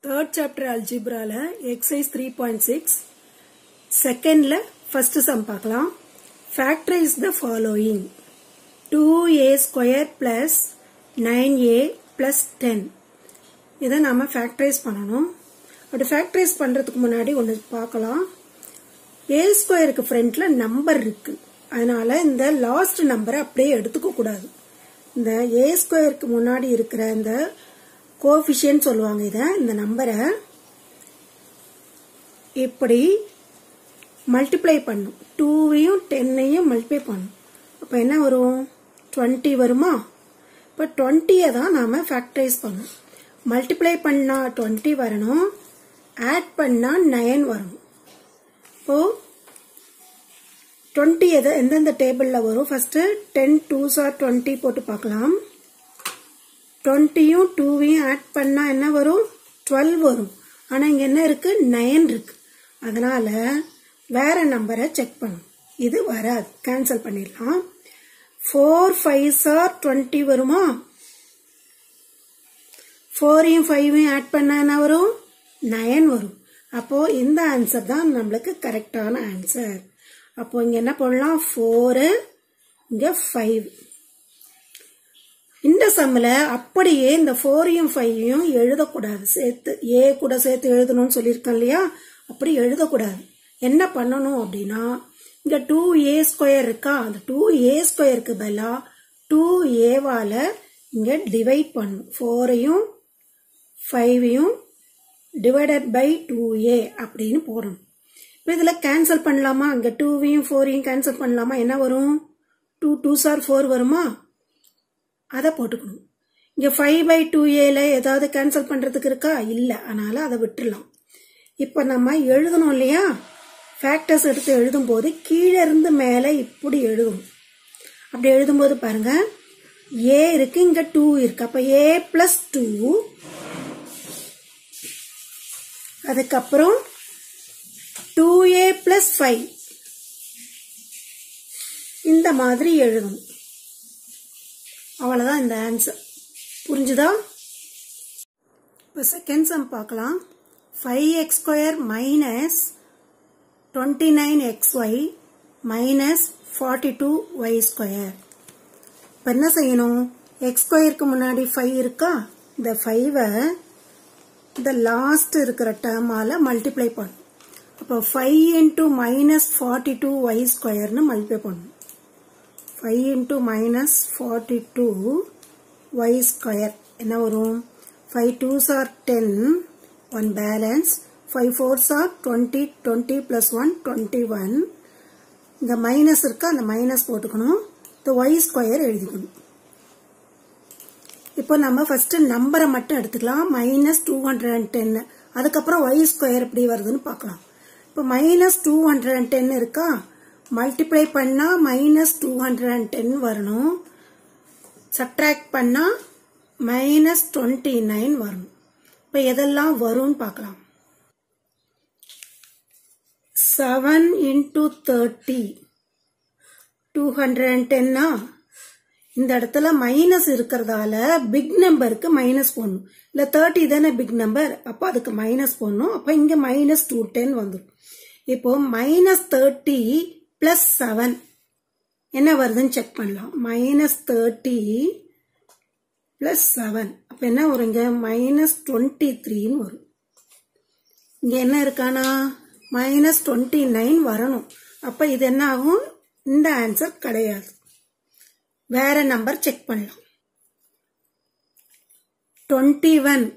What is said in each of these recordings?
Third chapter algebra la exercise 3.6 second la first sum paakalam. Factorize the following: 2a square plus 9a plus 10. இதை நாம factorize பண்ணணும். அப்படி factorize பண்றதுக்கு முன்னாடி ஒன்னு பார்க்கலாம். a square க்கு ஃப்ரண்ட்ல நம்பர் இருக்கு. அதனால இந்த லாஸ்ட் நம்பரை அப்படியே எடுத்துக்க கூடாது. இந்த a square க்கு முன்னாடி இருக்கிற இந்த கோஎஃபிஷியன்ட் சொல்லுவாங்க. இந்த நம்பரை இப்படி மல்டிப்ளை பண்ணும். 2வையும் 10ஐயும் மல்டிப்ளை பண்ணும். அப்ப என்ன வரும்? 20 வருமா? இப்ப 20 தான் நாம ஃபேக்டரைஸ் பண்ணணும். மல்டிப்ளை பண்ணா 20 வரணும், ஆட் பண்ணா 9 வரணும். இப்போ 20 எந்தெந்த டேபிள்ல வரும்? ஃபர்ஸ்ட் 10 2s are 20 போட்டு பார்க்கலாம். 20யும் 2வையும் ஆட் பண்ணா என்ன வரும்? 12 வரும். ஆனா இங்க என்ன இருக்கு? 9 இருக்கு. அதனால வேற நம்பரை செக் பண்ணும். இது வராது, கேன்சல் பண்ணிடலாம். 4 5s are 20 வருமா? 4யும் 5யும் ஆட் பண்ணா என்ன வரும்? 9 வரும். அப்போ இந்த ஆன்சர் தான் நம்மளுக்கு கரெக்டான ஆன்சர். அப்போ இங்க என்ன போடலாம்? 4 இங்க 5. இந்த சம்ல அப்படியே இந்த 4யும் 5யும் எழுதக்கூடாது. சேர்த்து a கூட சேர்த்து எழுதணும்னு சொல்லியிருக்கேன் இல்லையா? அப்படி எழுதக்கூடாது. என்ன பண்ணணும் அப்படின்னா, இங்க 2a ஸ்கொயர் இருக்கா? அந்த 2a ஸ்கொயருக்கு பதிலா 2aவால இங்க டிவைட் பண்ணும். 4ஐயும் 5ஐயும் டிவைடட் பை 2a அப்படின்னு போடணும். இப்ப இதுல கேன்சல் பண்ணலாமா? இங்க 2வையும் 4ஐயும் கேன்சல் பண்ணலாமா? என்ன வரும்? 2 2s are 4 வருமா? அதை போட்டுக்கணும். இங்க 5 by 2aல ஏதாவது கேன்சல் பண்றதுக்கு இருக்கா? இல்ல. அதனால அதை விட்டுடலாம். இப்ப நம்ம எழுதணும் இல்லையா? ஃபேக்டர்ஸ் எடுத்து எழுதும் போது கீழே இருந்து மேல இப்படி எழுதணும். அப்படி எழுதும்போது பாருங்க, a இருக்கு, இங்க 2 இருக்கு. அப்ப a plus 2, அதுக்கப்புறம் 2a plus 5, இந்த மாதிரி எழுதணும். அவ்வளவுதான் இந்த ஆன்சர். புரிஞ்சுதா? இப்ப செகண்ட் சம் பார்க்கலாம். 5x square minus 29xy minus 42y square. இப்ப என்ன செய்யணும்? x ஸ்கொயருக்கு முன்னாடி 5 இருக்கா? இந்த 5 இந்த லாஸ்ட் இருக்கிற டேர்மால மல்டிப்ளை பண்ணும். அப்ப 5 into minus 42y square னு மல்டிப்ளை பண்ணும். 5 into minus 42y square என்ன வரும்? 5 2s are 10, 1 balance, 5 4s are 20, 20 plus 1 21. இந்த மைனஸ் இருக்கா? அந்த மைனஸ் போட்டுக்கணும். இந்த y square எழுதிக்கணும். இப்போ நம்ம ஃபர்ஸ்ட் நம்பரை மட்டும் எடுத்துக்கலாம். minus 210. அதுக்கப்புறம் y square எப்படி வருதுன்னு பார்க்கலாம். இப்போ minus 210 இருக்கா? மல்டிப்ளை பண்ணா minus 210 வரணும். சப்ட்ராக்ட் பண்ணா minus 29 வரணும். இப்ப எதெல்லாம் வரும்னு பார்க்கலாம். 7 into 30 210. இந்த இடத்துல மைனஸ் இருக்கிறதால பிக் நம்பருக்கு மைனஸ் போடணும். இல்ல 30 தானே பிக் நம்பர், அப்ப அதுக்கு மைனஸ் போடணும். அப்ப இங்க minus 210 வந்துடும். இப்போ minus 30 plus 7 என்ன வருதுன்னு செக் பண்ணலாம். minus 30 plus 7 அப்ப என்ன வரும்? இங்க minus 23 வரும். இங்க என்ன இருக்கானா? minus 29 வரணும். அப்ப இது என்ன ஆகும்? இந்த ஆன்சர் கிடையாது. வேற நம்பர் செக் பண்ணலாம். 21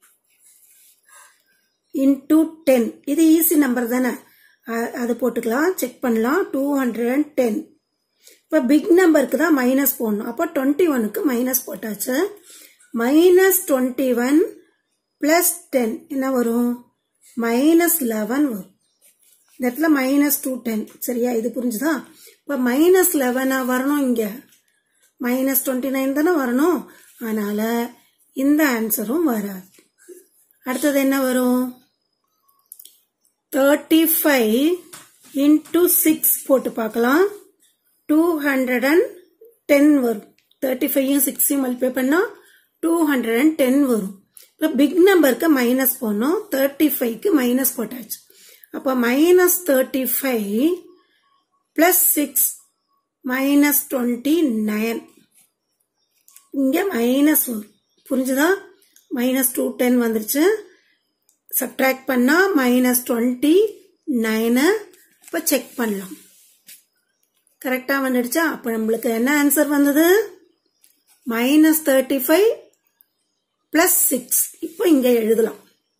into 10 இது ஈஸி நம்பர் தானே, அது போட்டுக்கலாம். செக் பண்ணலாம். 210. இப்ப பிக் நம்பருக்கு தான் மைனஸ் போடணும். அப்ப 21க்கு மைனஸ் போட்டாச்சு. minus 21 plus 10 என்ன வரும்? minus 11 வரும். இந்த இடத்துல minus 210. சரியா? இது புரிஞ்சுதா? இப்ப minus 11 வரணும். இங்க minus 29 தானே வரணும். அதனால இந்த ஆன்சரும் வராது. அடுத்தது என்ன வரும்? 35 into 6 போட்டு பார்க்கலாம். 210 வரும். 35யும் 6யும் மல்டிப்ளை பண்ணா 210 வரும். இப்போ பிக் நம்பருக்கு மைனஸ் போடணும். 35க்கு மைனஸ் போட்டாச்சு. அப்போ -35 பிளஸ் 6 -29. இங்க மைனஸ் வரும். புரிஞ்சுதா? -210 வந்துருச்சு. சப்ட்ராக்ட் பண்ணா -29. இப்போ செக் பண்ணலாம். கரெக்டா வந்துடுச்சா? அப்ப நம்மளுக்கு என்ன ஆன்சர் வந்தது? -35 பிளஸ் 6. இப்போ இங்க எழுதலாம்.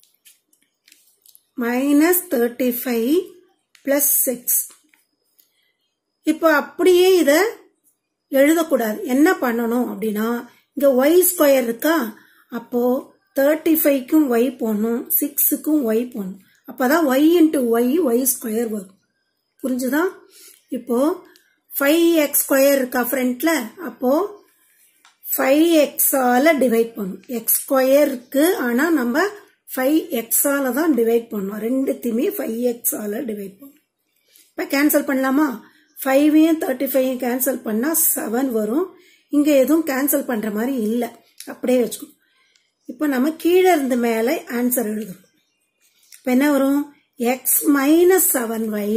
-35 பிளஸ் 6. இப்போ அப்படியே இத எழுதக்கூடாது. என்ன பண்ணணும் அப்படின்னா, இங்க y ஸ்கொயர் இருக்கா? அப்போ 35க்கும் y போடணும், 6க்கும் y போடணும். அப்பதான் y into y ஸ்கொயர் வரும். புரிஞ்சுதா? இப்போ 5x ஸ்கொயர் இருக்கா ஃப்ரண்ட்ல? அப்போ 5x ஆல டிவைட் பண்ணும். x ஸ்கொயருக்கு ஆனா நம்ம 5x ஆல தான் டிவைட் பண்ணோம். ரெண்டுத்தையுமே 5x ஆல டிவைட் பண்ணும். இப்ப கேன்சல் பண்ணலாமா? 5ஐயும் 35ஐயும் கேன்சல் பண்ணா 7 வரும். இங்க எதுவும் கேன்சல் பண்ற மாதிரி இல்ல. அப்படியே வச்சுக்கணும். இப்ப நம்ம கீழே இருந்து மேல ஆன்சர் எழுதுறோம். இப்ப என்ன வரும்? x minus 7y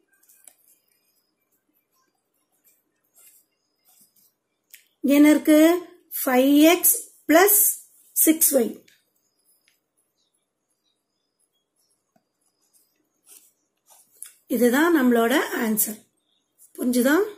என்ன இருக்கு? 5x plus 6y. இதுதான் நம்மளோட ஆன்சர். புரிஞ்சுதா?